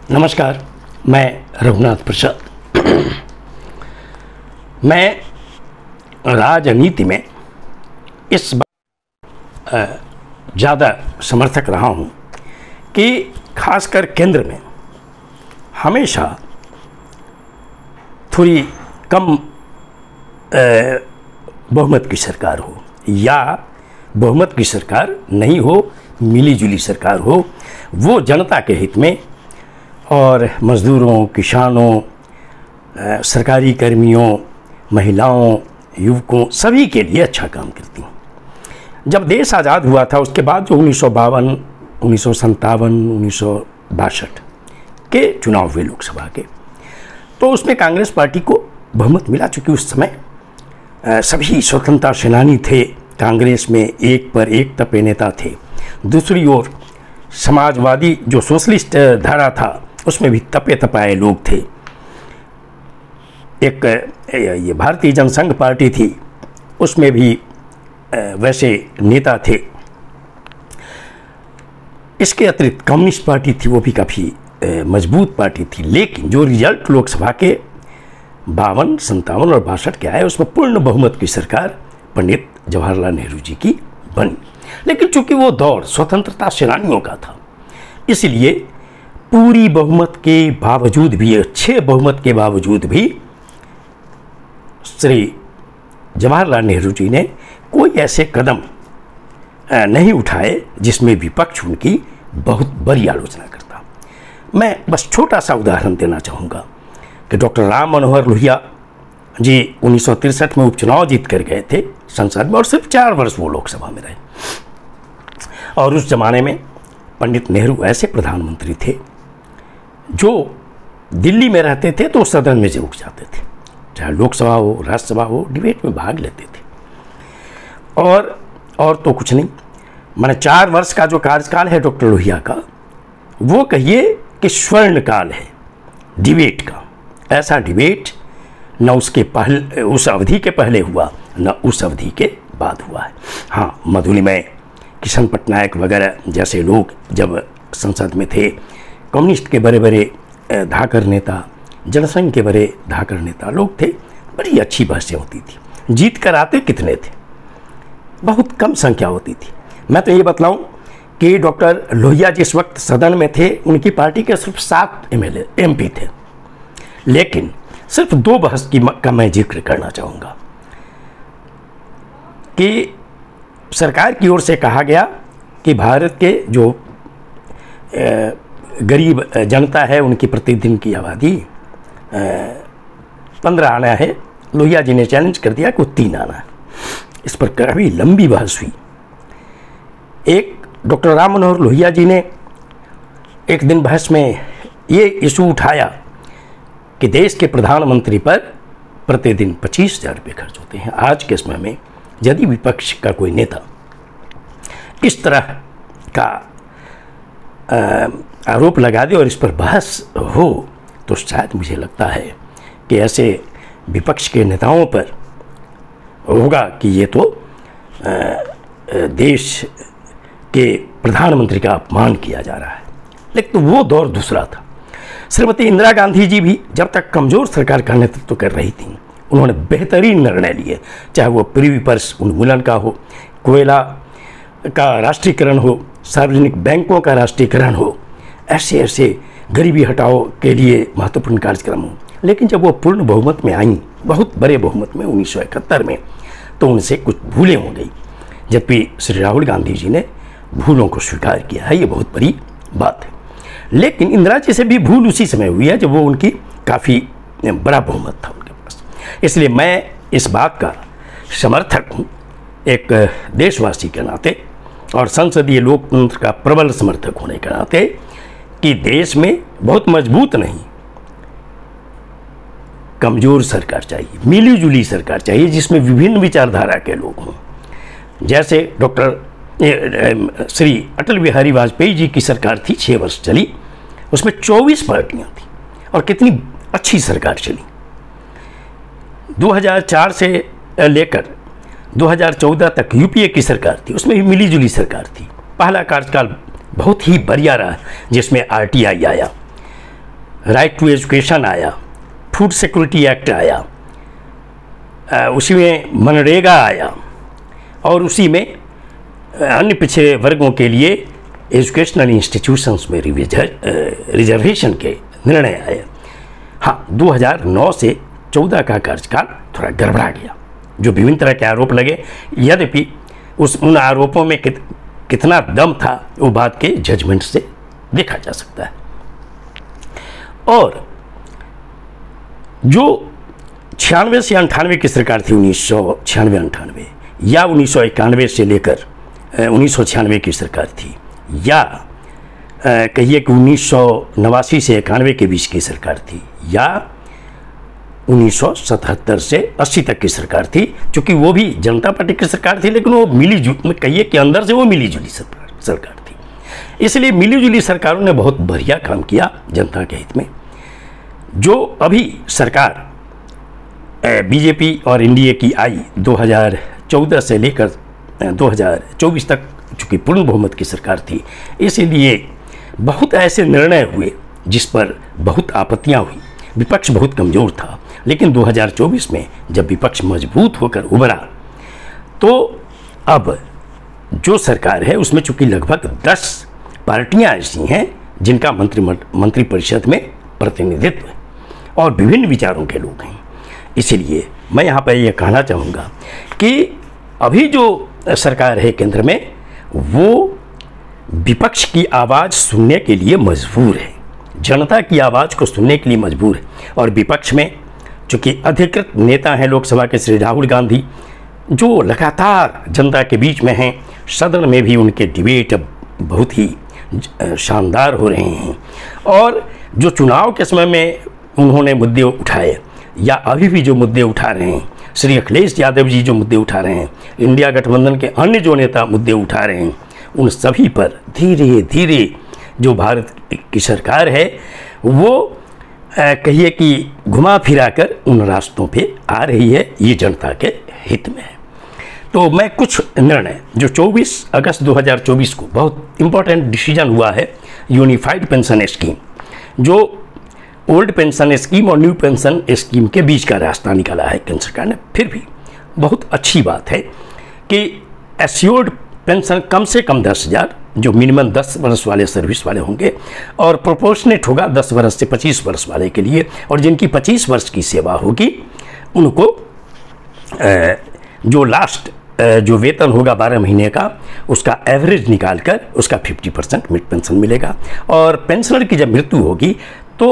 नमस्कार, मैं रघुनाथ प्रसाद। मैं राजनीति में इस बार ज़्यादा समर्थक रहा हूँ कि खासकर केंद्र में हमेशा थोड़ी कम बहुमत की सरकार हो या बहुमत की सरकार नहीं हो, मिलीजुली सरकार हो, वो जनता के हित में और मज़दूरों, किसानों, सरकारी कर्मियों, महिलाओं, युवकों सभी के लिए अच्छा काम करती हूँ। जब देश आज़ाद हुआ था उसके बाद जो 1952, 1957, 1962 के चुनाव हुए लोकसभा के, तो उसमें कांग्रेस पार्टी को बहुमत मिला, चूँकि उस समय सभी स्वतंत्रता सेनानी थे। कांग्रेस में एक पर एक तपे नेता थे। दूसरी ओर समाजवादी जो सोशलिस्ट धारा था उसमें भी तपे तपाए लोग थे। एक ये भारतीय जनसंघ पार्टी थी, उसमें भी वैसे नेता थे। इसके अतिरिक्त कम्युनिस्ट पार्टी थी, वो भी काफ़ी मजबूत पार्टी थी। लेकिन जो रिजल्ट लोकसभा के 52, 57 और 62 के आए, उसमें पूर्ण बहुमत की सरकार पंडित जवाहरलाल नेहरू जी की बनी। लेकिन चूंकि वो दौर स्वतंत्रता सेनानियों का था, इसलिए पूरी बहुमत के बावजूद भी, अच्छे बहुमत के बावजूद भी श्री जवाहरलाल नेहरू जी ने कोई ऐसे कदम नहीं उठाए जिसमें विपक्ष उनकी बहुत बड़ी आलोचना करता। मैं बस छोटा सा उदाहरण देना चाहूँगा कि डॉक्टर राम मनोहर लोहिया जी 1963 में उपचुनाव जीत कर गए थे संसद में, और सिर्फ 4 वर्ष वो लोकसभा में रहे। और उस जमाने में पंडित नेहरू ऐसे प्रधानमंत्री थे जो दिल्ली में रहते थे तो सदन में जरूर जाते थे, चाहे लोकसभा हो, राज्यसभा हो, डिबेट में भाग लेते थे। और तो कुछ नहीं, माने 4 वर्ष का जो कार्यकाल है डॉक्टर लोहिया का, वो कहिए कि स्वर्ण काल है डिबेट का। ऐसा डिबेट न उसके पहले, उस अवधि के पहले हुआ, न उस अवधि के बाद हुआ है। हाँ, मधुलिमय, किशन पटनायक वगैरह जैसे लोग जब संसद में थे, कम्युनिस्ट के बड़े बड़े धाकर नेता, जनसंघ के बड़े धाकर नेता लोग थे, बड़ी अच्छी बहसें होती थी। जीत कर आते कितने थे? बहुत कम संख्या होती थी। मैं तो ये बतलाऊं कि डॉक्टर लोहिया जिस वक्त सदन में थे, उनकी पार्टी के सिर्फ 7 MP थे। लेकिन सिर्फ 2 बहस का मैं जिक्र करना चाहूँगा कि सरकार की ओर से कहा गया कि भारत के जो गरीब जनता है उनकी प्रतिदिन की आबादी 15 आना है। लोहिया जी ने चैलेंज कर दिया कि वो 3 आना है। इस पर काफ़ी लंबी बहस हुई। एक डॉक्टर राम मनोहर लोहिया जी ने एक दिन बहस में ये इशू उठाया कि देश के प्रधानमंत्री पर प्रतिदिन 25,000 रुपये खर्च होते हैं। आज के समय में यदि विपक्ष का कोई नेता इस तरह का आरोप लगा दे और इस पर बहस हो, तो शायद मुझे लगता है कि ऐसे विपक्ष के नेताओं पर होगा कि ये तो देश के प्रधानमंत्री का अपमान किया जा रहा है। लेकिन तो वो दौर दूसरा था। श्रीमती इंदिरा गांधी जी भी जब तक कमज़ोर सरकार का नेतृत्व कर रही थी, उन्होंने बेहतरीन निर्णय लिए, चाहे वो प्रिवी पर्स उन्मूलन का हो, कोयला का राष्ट्रीयकरण हो, सार्वजनिक बैंकों का राष्ट्रीयकरण हो, ऐसे ऐसे गरीबी हटाओ के लिए महत्वपूर्ण कार्यक्रम हो। लेकिन जब वो पूर्ण बहुमत में आई, बहुत बड़े बहुमत में 1971 में, तो उनसे कुछ भूलें हो गई। जबकि श्री राहुल गांधी जी ने भूलों को स्वीकार किया है, ये बहुत बड़ी बात है। लेकिन इंदिरा जी से भी भूल उसी समय हुई है जब वो उनकी काफ़ी बड़ा बहुमत था उनके पास। इसलिए मैं इस बात का समर्थक हूँ, एक देशवासी के नाते और संसदीय लोकतंत्र का प्रबल समर्थक होने के नाते, कि देश में बहुत मजबूत नहीं, कमज़ोर सरकार चाहिए, मिलीजुली सरकार चाहिए जिसमें विभिन्न विचारधारा के लोग हों। जैसे डॉक्टर श्री अटल बिहारी वाजपेयी जी की सरकार थी, 6 वर्ष चली, उसमें 24 पार्टियां थी और कितनी अच्छी सरकार चली। 2004 से लेकर 2014 तक यूपीए की सरकार थी, उसमें भी मिलीजुली सरकार थी। पहला कार्यकाल बहुत ही बढ़िया रहा जिसमें आरटीआई आया, राइट टू एजुकेशन आया, फूड सिक्योरिटी एक्ट आया, उसी में मनरेगा आया, और उसी में अन्य पिछड़े वर्गों के लिए एजुकेशनल इंस्टीट्यूशंस में रिजर्वेशन के निर्णय आए। हाँ, 2009 से 14 का कार्यकाल थोड़ा गड़बड़ा गया, जो विभिन्न तरह के आरोप लगे, यद्यपि उन आरोपों में कितना दम था वो बात के जजमेंट से देखा जा सकता है। और जो 96 से 98 की सरकार थी, 1996-98 या 1991 से लेकर 1996 की सरकार थी, या कहिए कि 1989 से 91 के बीच की सरकार थी, या 1977 से 80 तक की सरकार थी, क्योंकि वो भी जनता पार्टी की सरकार थी, लेकिन वो मिली कहिए कि अंदर से वो मिली जुली सरकार थी। इसलिए मिली जुली सरकारों ने बहुत बढ़िया काम किया जनता के हित में। जो अभी सरकार बीजेपी और एनडीए की आई 2014 से लेकर 2024 तक, चूँकि पूर्ण बहुमत की सरकार थी, इसीलिए बहुत ऐसे निर्णय हुए जिस पर बहुत आपत्तियां हुई, विपक्ष बहुत कमज़ोर था। लेकिन 2024 में जब विपक्ष मजबूत होकर उभरा, तो अब जो सरकार है उसमें चूँकि लगभग 10 पार्टियां ऐसी हैं जिनका मंत्रिपरिषद में प्रतिनिधित्व है और विभिन्न विचारों के लोग हैं। इसीलिए मैं यहाँ पर यह कहना चाहूँगा कि अभी जो सरकार है केंद्र में, वो विपक्ष की आवाज़ सुनने के लिए मजबूर है, जनता की आवाज़ को सुनने के लिए मजबूर है। और विपक्ष में चूँकि अधिकृत नेता हैं लोकसभा के श्री राहुल गांधी, जो लगातार जनता के बीच में हैं, सदन में भी उनके डिबेट अब बहुत ही शानदार हो रहे हैं। और जो चुनाव के समय में उन्होंने मुद्दे उठाए, या अभी भी जो मुद्दे उठा रहे हैं, श्री अखिलेश यादव जी जो मुद्दे उठा रहे हैं, इंडिया गठबंधन के अन्य जो नेता मुद्दे उठा रहे हैं, उन सभी पर धीरे धीरे जो भारत की सरकार है वो कहिए कि घुमा फिरा कर उन रास्तों पे आ रही है। ये जनता के हित में है। तो मैं कुछ निर्णय जो 24 अगस्त 2024 को बहुत इम्पोर्टेंट डिसीजन हुआ है, यूनिफाइड पेंशन स्कीम, जो ओल्ड पेंशन स्कीम और न्यू पेंशन स्कीम के बीच का रास्ता निकाला है केंद्र सरकार ने। फिर भी बहुत अच्छी बात है कि एश्योर्ड पेंशन कम से कम 10,000, जो मिनिमम 10 वर्ष वाले सर्विस वाले होंगे, और प्रोपोर्शनेट होगा 10 वर्ष से 25 वर्ष वाले के लिए, और जिनकी 25 वर्ष की सेवा होगी उनको जो लास्ट जो वेतन होगा 12 महीने का, उसका एवरेज निकाल कर उसका 50% मिड पेंशन मिलेगा। और पेंशनर की जब मृत्यु होगी तो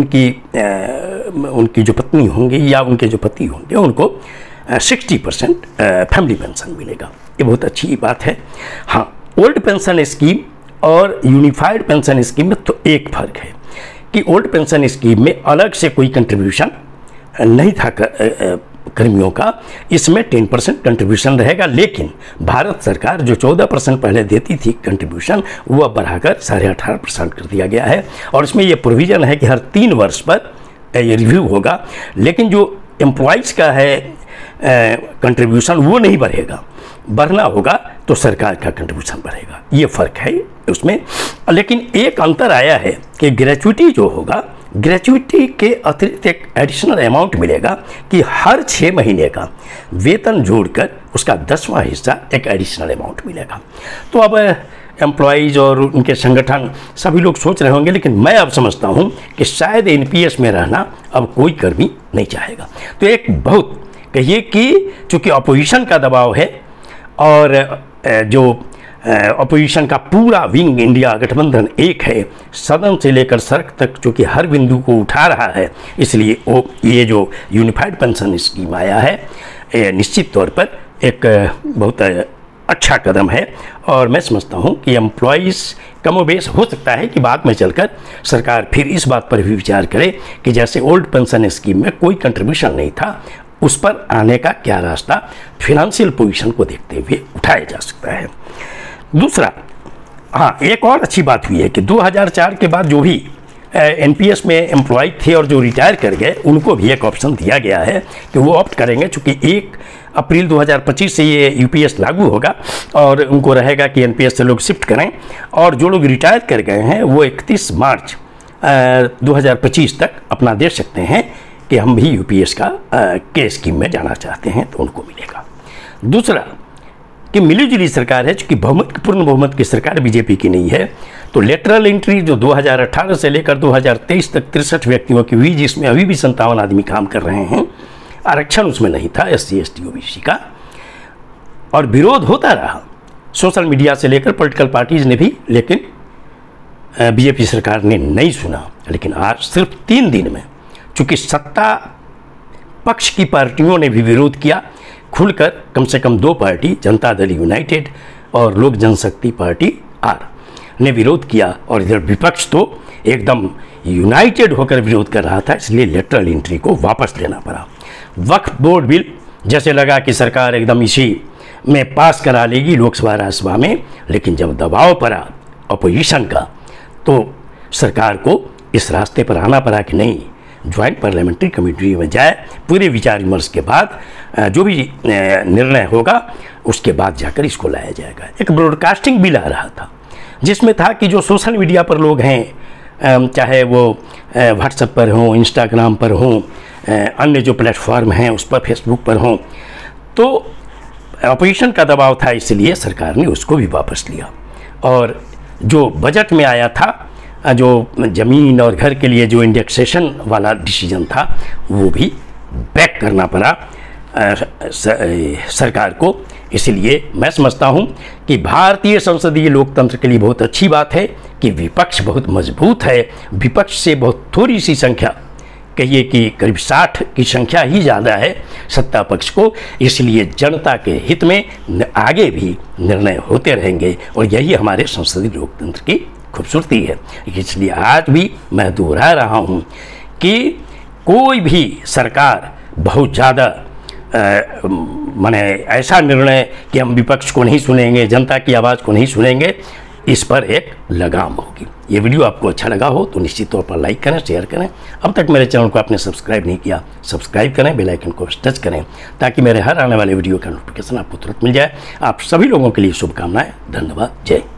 उनकी जो पत्नी होंगी या उनके जो पति होंगे उनको 60% फैमिली पेंशन मिलेगा। ये बहुत अच्छी बात है। हाँ, ओल्ड पेंशन स्कीम और यूनिफाइड पेंशन स्कीम में तो एक फ़र्क है कि ओल्ड पेंशन स्कीम में अलग से कोई कंट्रीब्यूशन नहीं था कर्मियों का, इसमें 10% कंट्रीब्यूशन रहेगा। लेकिन भारत सरकार जो 14% पहले देती थी कंट्रीब्यूशन, वो अब बढ़ाकर 18.5% कर दिया गया है। और इसमें ये प्रोविज़न है कि हर 3 वर्ष पर ये रिव्यू होगा। लेकिन जो एम्प्लॉइज़ का है कंट्रीब्यूशन वो नहीं बढ़ेगा, बढ़ना होगा तो सरकार का कंट्रीब्यूशन बढ़ेगा। ये फ़र्क है उसमें। लेकिन एक अंतर आया है कि ग्रेच्युटी जो होगा, ग्रेच्युटी के अतिरिक्त एक एडिशनल अमाउंट मिलेगा कि हर 6 महीने का वेतन जोड़कर उसका 10वां हिस्सा एक एडिशनल अमाउंट मिलेगा। तो अब एम्प्लॉइज़ और उनके संगठन सभी लोग सोच रहे होंगे, लेकिन मैं अब समझता हूं कि शायद एनपीएस में रहना अब कोई कर्मी नहीं चाहेगा। तो एक बहुत कहिए कि चूँकि अपोजिशन का दबाव है और जो अपोजिशन का पूरा विंग इंडिया गठबंधन एक है, सदन से लेकर सड़क तक चूँकि हर बिंदु को उठा रहा है, इसलिए ये जो यूनिफाइड पेंशन स्कीम आया है निश्चित तौर पर एक बहुत अच्छा कदम है। और मैं समझता हूँ कि एम्प्लॉइज़ कमोबेश हो सकता है कि बाद में चलकर सरकार फिर इस बात पर भी विचार करे कि जैसे ओल्ड पेंशन स्कीम में कोई कंट्रीब्यूशन नहीं था, उस पर आने का क्या रास्ता फिनेंशियल पोजीशन को देखते हुए उठाया जा सकता है। दूसरा, हाँ, एक और अच्छी बात हुई है कि 2004 के बाद जो भी एनपीएस में एम्प्लॉय थे और जो रिटायर कर गए, उनको भी एक ऑप्शन दिया गया है कि वो ऑप्ट करेंगे। चूँकि 1 अप्रैल 2025 से ये यूपीएस लागू होगा और उनको रहेगा कि एनपीएस से लोग शिफ्ट करें, और जो लोग रिटायर कर गए हैं वो 31 मार्च 2025 तक अपना दे सकते हैं कि हम भी यूपीएस का के स्कीम में जाना चाहते हैं तो उनको मिलेगा। दूसरा कि मिलीजुली सरकार है, चूँकि पूर्ण बहुमत की सरकार बीजेपी की नहीं है, तो लेटरल एंट्री जो 2018 से लेकर 2023 तक 63 व्यक्तियों की हुई, जिसमें अभी भी 57 आदमी काम कर रहे हैं, आरक्षण उसमें नहीं था SC ST OBC का, और विरोध होता रहा सोशल मीडिया से लेकर पॉलिटिकल पार्टीज़ ने भी, लेकिन बीजेपी सरकार ने नहीं सुना। लेकिन आज सिर्फ 3 दिन में, चूँकि सत्ता पक्ष की पार्टियों ने भी विरोध किया खुलकर, कम से कम 2 पार्टी, जनता दल यूनाइटेड और लोक जनशक्ति पार्टी आर ने विरोध किया, और इधर विपक्ष तो एकदम यूनाइटेड होकर विरोध कर रहा था, इसलिए लेटरल एंट्री को वापस लेना पड़ा। वक्फ बोर्ड बिल जैसे लगा कि सरकार एकदम इसी में पास करा लेगी लोकसभा राज्यसभा में, लेकिन जब दबाव पड़ा अपोजिशन का तो सरकार को इस रास्ते पर आना पड़ा कि नहीं, ज्वाइंट पार्लियामेंट्री कमेटी में जाए, पूरे विचार विमर्श के बाद जो भी निर्णय होगा उसके बाद जाकर इसको लाया जाएगा। एक ब्रॉडकास्टिंग बिल आ रहा था जिसमें था कि जो सोशल मीडिया पर लोग हैं, चाहे वो व्हाट्सएप पर हों, इंस्टाग्राम पर हों, अन्य जो प्लेटफॉर्म हैं उस पर, फेसबुक पर हों, तो अपोजिशन का दबाव था, इसलिए सरकार ने उसको भी वापस लिया। और जो बजट में आया था, जो ज़मीन और घर के लिए जो इंडेक्सेशन वाला डिसीजन था, वो भी बैक करना पड़ा सरकार को। इसलिए मैं समझता हूँ कि भारतीय संसदीय लोकतंत्र के लिए बहुत अच्छी बात है कि विपक्ष बहुत मजबूत है। विपक्ष से बहुत थोड़ी सी संख्या, कहिए कि करीब 60 की संख्या ही ज़्यादा है सत्ता पक्ष को, इसलिए जनता के हित में आगे भी निर्णय होते रहेंगे, और यही हमारे संसदीय लोकतंत्र की खूबसूरती है। इसलिए आज भी मैं दोहरा रहा हूँ कि कोई भी सरकार बहुत ज़्यादा माने ऐसा निर्णय कि हम विपक्ष को नहीं सुनेंगे, जनता की आवाज़ को नहीं सुनेंगे, इस पर एक लगाम होगी। ये वीडियो आपको अच्छा लगा हो तो निश्चित तौर पर लाइक करें, शेयर करें। अब तक मेरे चैनल को आपने सब्सक्राइब नहीं किया, सब्सक्राइब करें, बेल आइकन को टच करें, ताकि मेरे हर आने वाले वीडियो का नोटिफिकेशन आपको तुरंत मिल जाए। आप सभी लोगों के लिए शुभकामनाएं। धन्यवाद। जय